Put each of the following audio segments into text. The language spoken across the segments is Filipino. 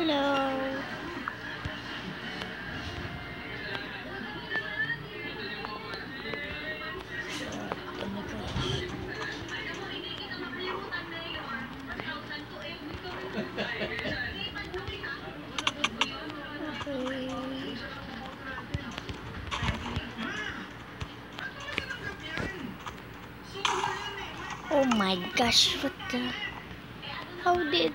Hello. Oh my gosh, what the? How did?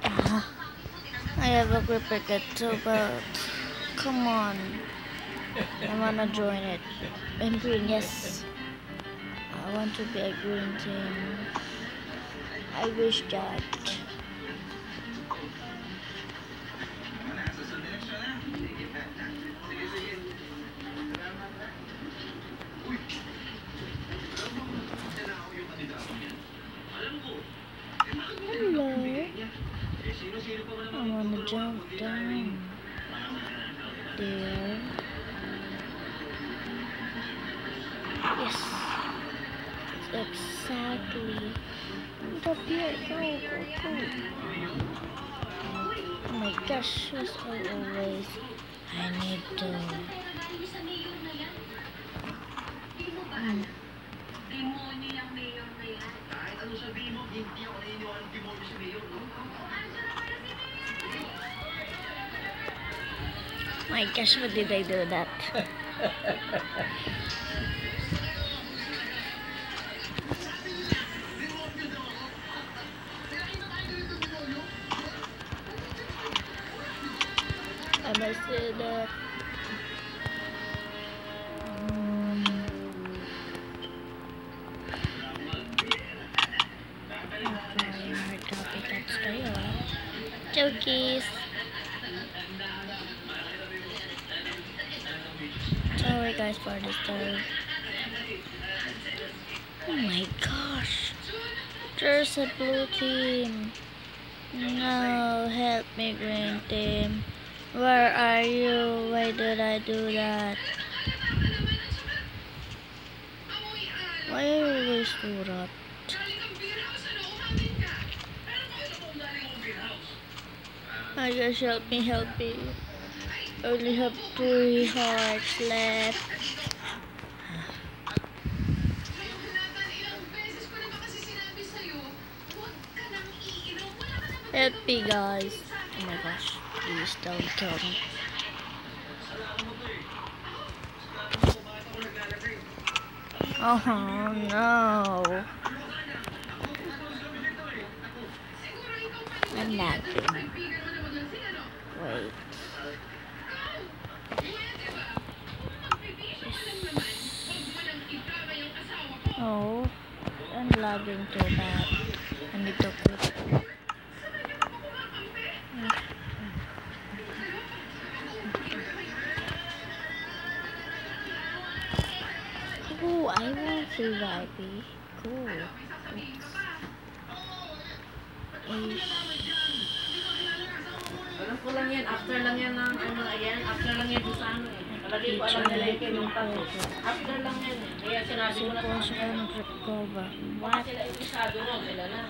I have a cricket too, but come on. I wanna join it. I'm green, yes. I want to be a green team. I wish that. Hello. I wanna jump down there. Yes. Exactly. Up here. Go. Oh my gosh, as always, I need to. My gosh, what did I do that? I must say that. Jokies. Sorry guys for this time. Oh my gosh. There's a blue team. No, help me, green team. Where are you? Why did I do that? Why are you always do that? I guess help me. I only have 3 hearts left. Help me, guys. Oh my gosh, please don't kill me. Oh no. I'm lagging. Wait. Oh, I'm lagging too bad. I need to quit. Oh, I want survive. Cool. Alam ko lang yan, after lang yan ng ano, ayan, after lang yan sa ano eh. Palagi ko alam nila yung kinuntak ko. After lang yan eh. Kaya sinabi ko na sa Recover. What? sila isado ron, sila na.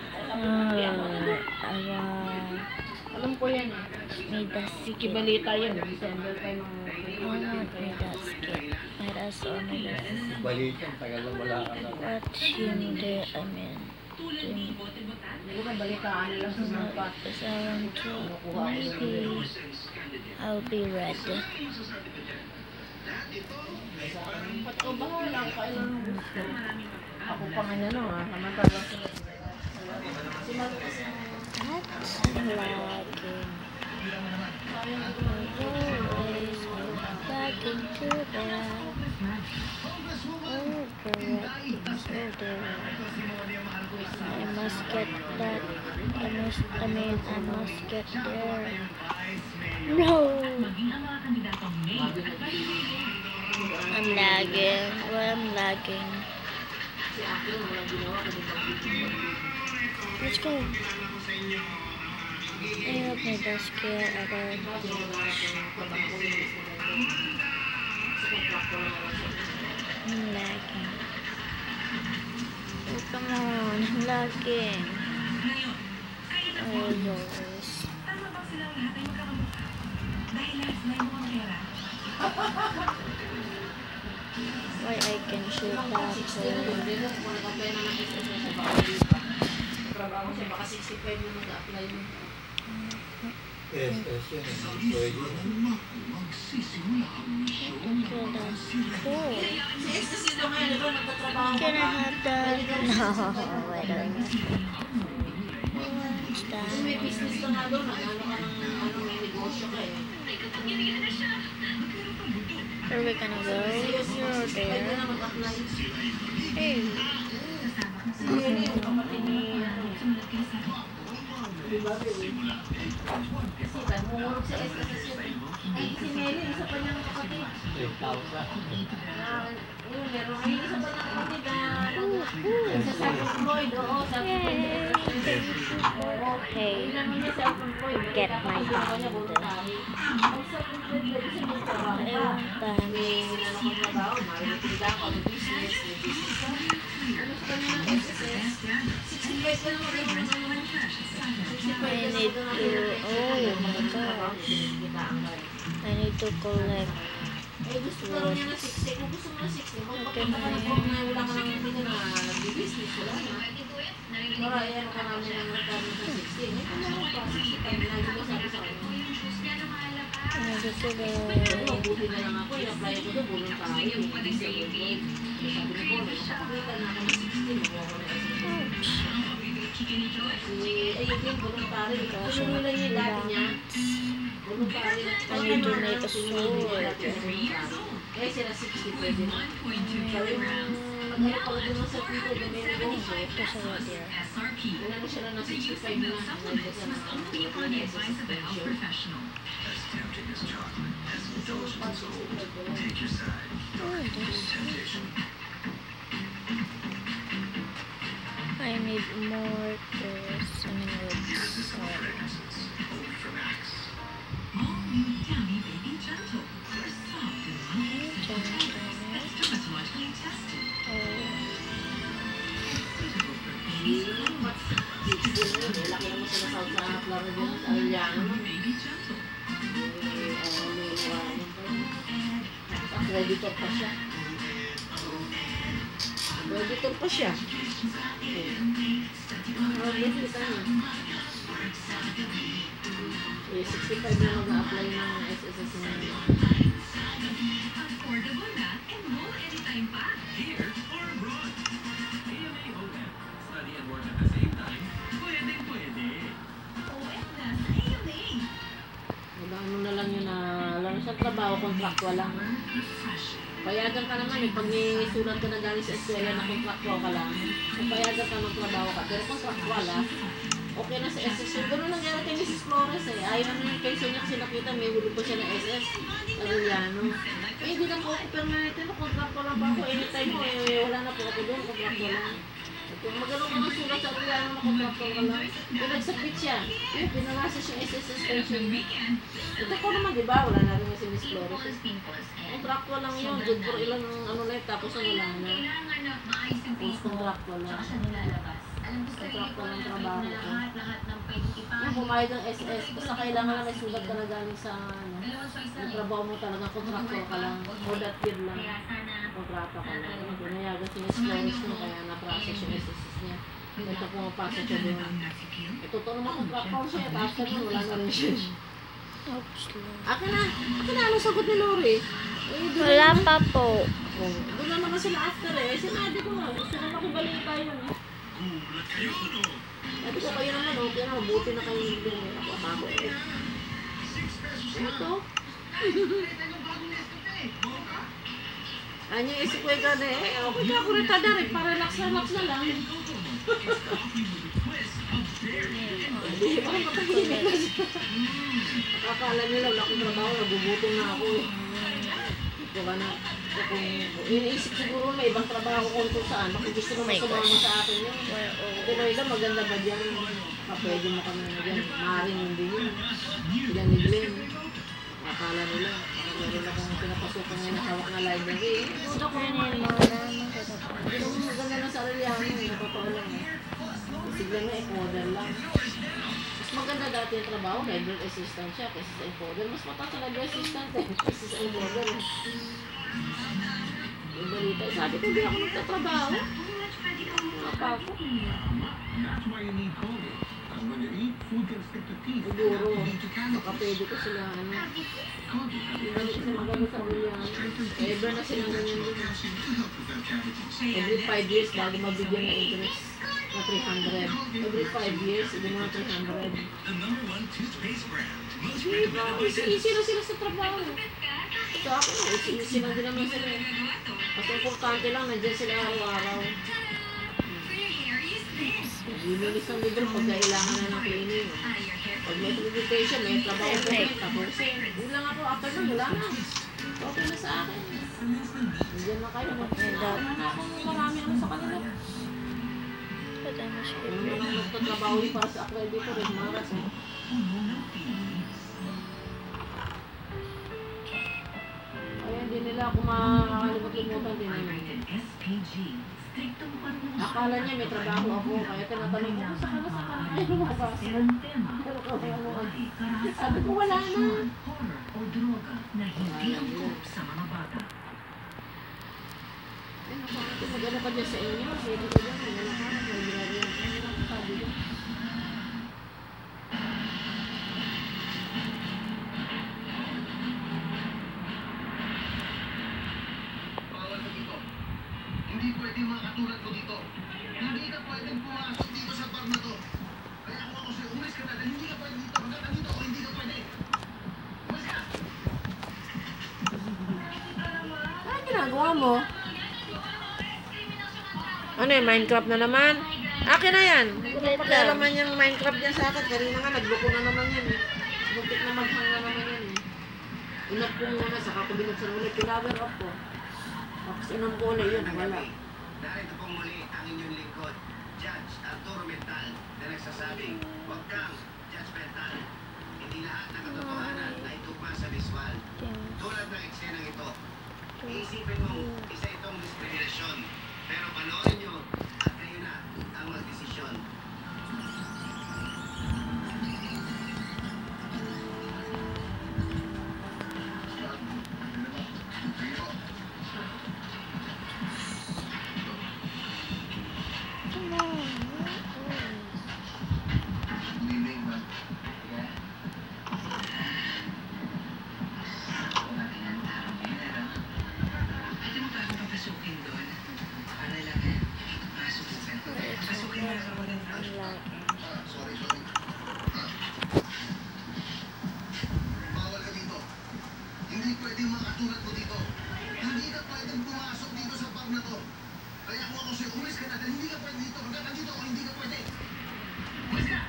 Alam ko yan eh. May das. Kibalita yan, December pa yung May das. May das o may das. Balita, tagal lang wala ka na. What hindi, I mean. Hindi ko balitaan nila sa mga pat. Maybe I'll be red. Ba't ko ba lang kailan mo gusto? Ako pa nga na ha, samantala sila. That's lagging. Always lagging to that. I must get that. I must get there. No! I'm lagging. Why I'm lagging? Let's go. I hope my basket about. I'm lagging. Oh, come on, I'm lagging. Oh, yes. Why I can shoot that Kung 60 na one? din, kung nag-apply na ng SSS, baka hindi pa. Trabaho siya, baka 65 na mag-apply mo. Yes, yes, yun. Employee yun. Okay, that's cool. Si SSS na ngayon, di ba, nagtatrabaho Can I ka? have that? No, I don't know. What's Kung may that? business ka nga doon, ano ka ng, may negosyo ka eh. Where are we gonna go? You're Pwede there. na mag-apply. Hey. Si Jenny, yung kapatid ni, diba, Bill? Kasi tayo, mumulog sa SSS yun. Ay, si Nelly, isa pa niyang kapatid. 3,000. Yun, meron kayo isa pa niyang kapatid sa self-employed, oo, self-employed. Hey. Yun naman niya self-employed. Get my Tapos bond. ang self-employed, pwede siya magtrabaho I ka. want that. May ano kang trabaho, marinig ako, may business ka. Ano sa kanya ng SSS? 65 ka naman, ano naman. I need to. Oh my gosh. I need to collect. Eh, gusto ko lang niya na 60. Kung gusto mo na 60, magpapakita ka na po na wala ka nang hindi ka na nag-business. Wala na. Para ayan ka namin ang nagkano sa 60. May kung pa, 65 na yung sabi sa kanya. I need to Mabuti na lang ako, i-apply ko doon, bulong tayo. Hindi siya bulong. Sabi ko, nakapakita na ako ng 60, makuha ko na SSS. Ayun din, voluntary. Kung nila yung dati niya, voluntary. I need to make a sword. Eh, sila 60 pwede na. Sabi mo, nag-ano pala din sa people, may negosyo. There's a lot here. Wala na sila na 65 na. Nagkasa na Oh, this. I need more this. I mean, woods. Sorry. Laki naman sila sa Florida, sa Ariano. Creditor pa siya. Creditor pa siya. Yes, kita niya. 65 na mag-a-apply ng SSS na yun. Affordable na and go anytime pa. Here or abroad. AMA OM. Study and work at the same time. Pwede, pwede. OM na sa AMA. Ano na lang yun na, lang sa trabaho, kontraktual lang. Payagan ka naman pag may sulat ka na galing sa eskwela na kontraktual ka lang, payagan ka ng trabaho ka, pero kontraktual okay na sa SS. Gano'n nangyari kay Mrs. Flores eh. Ayaw na yung pension niya kasi nakita, may huli pa siya ng SS. Arellano. Eh, hindi na po ako permanente na kontraktual lang pa ako. Anytime mo, wala na po ako doon, kontraktual lang. Kung magano'n ka ng sulat sa Arellano na kontraktual ka lang, pinagsapit siya. Pinalasis yung SSS pension. Ito ko naman, di ba? Wala na rin si Miss Flores. Kontraktual lang yun. Good for ilang lang, tapos wala na. Tapos kontraktual lang. Kontraktual ng trabaho ko. Yung pumayad ng SS, basta kailangan na may sulat ka na galing sa yung trabaho mo talaga, kontraktual ka lang. For that year lang. Kontrata ka lang. Pinayagan si Miss Flores mo, kaya na-process yung SSS niya. Ito pumapasok siya doon. Ito naman kontraktual siya, tapos ka wala na rin siya. Oops. Akin na, anong sagot ni Lori? Wala pa po. Doon na naman sila after eh. Sinabi ko nga, gusto na makibalita yun eh. Sabi ko kayo naman, okay na, mabuti na kayo doon. Ako eh. Ito. Anya isip ko yung gano'n eh. Okay ka, kuritada rin. Para relax na lang. Hindi, parang matahimik na siya. Akala nila, wala akong trabaho, nagubutong na ako eh. Kung ano, kung iniisip siguro may ibang trabaho kung saan, bakit gusto naman sumama sa akin yun. Pero ito, maganda ba dyan? Pwede mo kami na dyan. Maring hindi yun. Sila ni Glenn. Akala nila, meron akong pinapasukan ngayon na hawak na library. Duda ko naman yung mga naman. Hindi naman maganda na sa Arellano, yung totoo lang eh. Sigla na, order lang. maganda dati yung trabaho, driver assistant siya kasi sa encoder. Mas mataas sa driver assistant kasi sa encoder. Yung balita, sabi ko, hindi ako nagtatrabaho. Napako. That's why you need Colgate. Because when you eat, food can stick to teeth. Siguro, You need to calibrate. makapwede ko sila, ano. Colgate Yung balik sa maganda sa ulian. Ever na sila ganyan din. calcium to help prevent cavities. Every 5 years, bago mabigyan ng interest na 300. Every 5 years, hindi mo na 300. The #1 toothpaste brand. Most Diba? recommended. Easy na sila sa trabaho. Sa akin, easy lang din naman sila. Mas importante lang, nandiyan sila araw-araw. Linis ang libro pag kailangan na ng cleaning. Pag may meditation, may trabaho ko rin, tapusin. Ulang ako, after nun, wala na. Okay na sa akin. Nandiyan na kayo, wala na akong marami ano sa kanila. Pwede mo siya Yung mga nagtatrabaho yun para sa accreditor, rin maras. Kaya hindi nila ako makakalimutan din naman. Akala niya may trabaho ako, kaya tinatanong ko, sa kana kayo lumabas. Pero kaya mo, sabi ko wala na. o droga na hindi angkop sa mga bata. Ay, nakakita, mag-ano ka dyan sa inyo, pwede ko dyan, mag-ano ka, mag-ano ka, sabi ko. Bawal ka dito. Hindi pwede mga katulad mo dito. Hindi ka pwedeng pumasok dito sa bar na to. Kaya kung ako sa'yo, umalis ka na dahil hindi ka pwede dito. Hanggang nandito ako, hindi ka pwede. Umalis ka! Ano ginagawa mo? Ano yung Minecraft na naman? Akin na yan. Pagkalaman yung Minecraft niya sa akin. Kanina nga, nagloko na naman yan eh. Bukit na maghang na naman yan eh. Inap ko muna, saka ko binuksan ulit. Kinaver off ko. Tapos inam ko ulit yun, wala. Narito pong muli ang inyong lingkod, Judge Arturo Mental, na nagsasabing, huwag kang judgmental. Hindi lahat ng katotohanan ay tugma sa visual. Tulad ng eksenang ito, iisipin mo, isa itong diskriminasyon. Pero panoorin nyo, at kayo na ang magdesisyon. Come on. Pwede mo ba akong papasukin doon? Para lang yan. Pasukin ko. Pasukin mo lang ako ng Sorry. Bawal ka dito. Hindi pwede mga katulad mo dito. Hindi ka pwedeng pumasok dito sa bar na to. Kaya kung ako sa'yo, umalis ka na dahil hindi ka pwede dito. Hanggang nandito ako, hindi ka pwede. Umalis ka!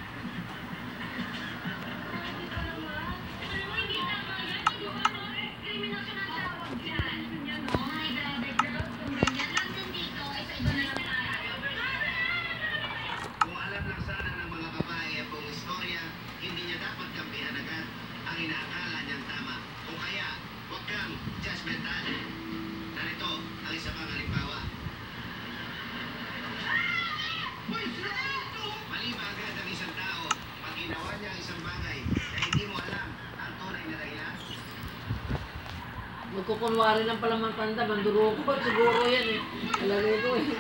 Kung alam lang sana ng mga babae ang buong istorya, hindi niya dapat kampihan agad ang inaakala niyang tama. O kaya, huwag kang judgmental. Narito ang isa pang halimbawa. Mali ba agad ang isang tao pag ginawa niya ang isang bagay na hindi mo alam ang tunay na dahilan? Magkukunwari lang pala mang tanda, manduro ko. Siguro yan eh. Alagay ko eh.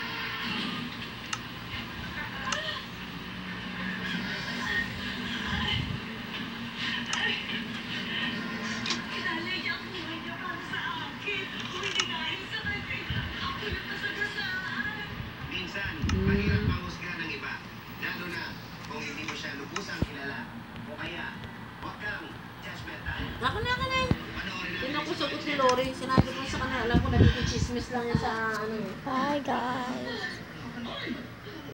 Minsan, mahirap mahusga ng iba, lalo na kung hindi mo siya lubusang kilala. O kaya, huwag kang judgmental. Ako na. Panoorin natin Kinukusok ko si Lori. Sinabi ko sa kanya, alam ko nagkikichismis lang yan sa ano eh. Bye, guys.